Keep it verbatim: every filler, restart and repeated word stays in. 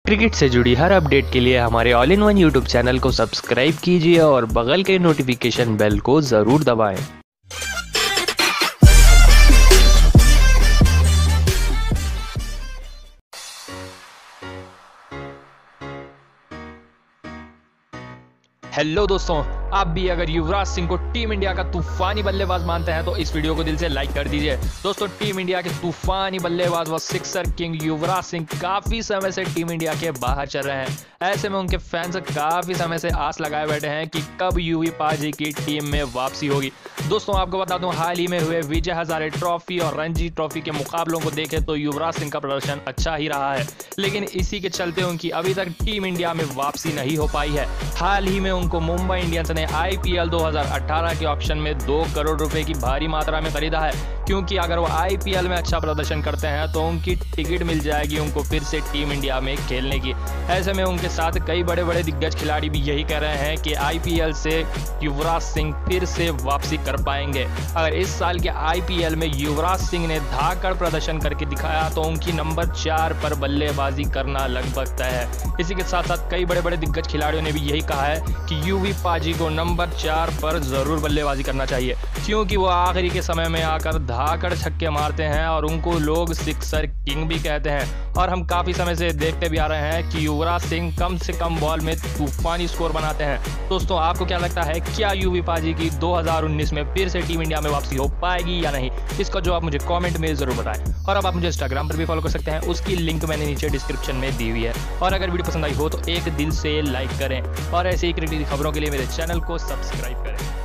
Cricket से जुड़ी हर update के लिए हमारे all in one YouTube channel को सब्सक्राइब कीजिए और बगल के नोटिफिकेशन बेल को ज़रूर दबाएं। हेलो दोस्तों, आप भी अगर युवराज सिंह को टीम इंडिया का तूफानी बल्लेबाज मानते हैं तो इस वीडियो को दिल से लाइक कर दीजिए। दोस्तों, टीम इंडिया के तूफानी बल्लेबाज व सिक्सर किंग युवराज सिंह काफी समय से टीम इंडिया के बाहर चल रहे हैं। ऐसे में उनके फैंस काफी समय से आस लगाए बैठे हैं कि कब युवी पाजी की टीम में वापसी होगी। दोस्तों, आपको बता दूं, हाल ही में हुए विजय हजारे ट्रॉफी और रणजी ट्रॉफी के मुकाबलों को देखें तो युवराज सिंह का प्रदर्शन अच्छा ही रहा है, लेकिन इसी के चलते उनकी अभी तक टीम इंडिया में वापसी नहीं हो पाई है। हाल ही में उनको मुंबई इंडियंस ने आईपीएल दो हज़ार अठारह के ऑक्शन में दो करोड़ रुपए की भारी मात्रा में खरीदा है, क्योंकि अगर वो आईपीएल में अच्छा प्रदर्शन करते हैं तो उनकी टिकट मिल जाएगी उनको फिर से टीम इंडिया में खेलने की। ऐसे में उनके साथ कई बड़े बड़े दिग्गज खिलाड़ी भी यही कह रहे हैं कि आईपीएल से युवराज सिंह फिर से वापसी कर पाएंगे। अगर इस साल के आईपीएल में युवराज सिंह ने धाकड़ प्रदर्शन करके दिखाया तो उनकी नंबर चार पर बल्लेबाजी करना लगभग तय है। इसी के साथ साथ कई बड़े बड़े दिग्गज खिलाड़ियों ने भी यही कहा है कि युवी पाजी को नंबर चार पर जरूर बल्लेबाजी करना चाहिए, क्योंकि वो आखिरी के समय में आकर धाकड़ छक्के मारते हैं और उनको लोग सिक्सर किंग भी कहते हैं। और हम काफी समय से देखते भी आ रहे हैं कि युवराज सिंह कम से कम बॉल में तूफानी स्कोर बनाते हैं। दोस्तों, आपको क्या लगता है, क्या युवी पाजी की दो हज़ार उन्नीस में फिर से टीम इंडिया में वापसी हो पाएगी या नहीं? इसका जवाब मुझे कमेंट में जरूर बताएं। और अब आप मुझे इंस्टाग्राम पर भी फॉलो कर सकते हैं, उसकी लिंक मैंने नीचे डिस्क्रिप्शन में दी हुई है। और अगर वीडियो पसंद आई हो तो एक दिल से लाइक करें और ऐसे ही क्रिकेट की खबरों के लिए मेरे चैनल को सब्सक्राइब करें।